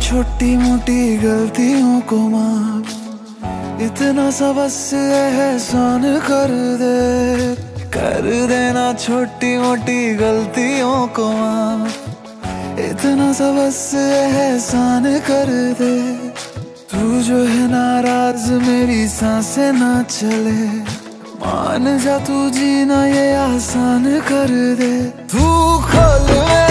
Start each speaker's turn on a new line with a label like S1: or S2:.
S1: छोटी मोटी गलतियों को माफ, इतना सा बस एहसान कर देना छोटी मोटी गलतियों को माफ, इतना सा बस एहसान कर दे। तू जो है नाराज मेरी सांसें ना चले, मान जा तू जीना ये आसान कर दे। तू खोल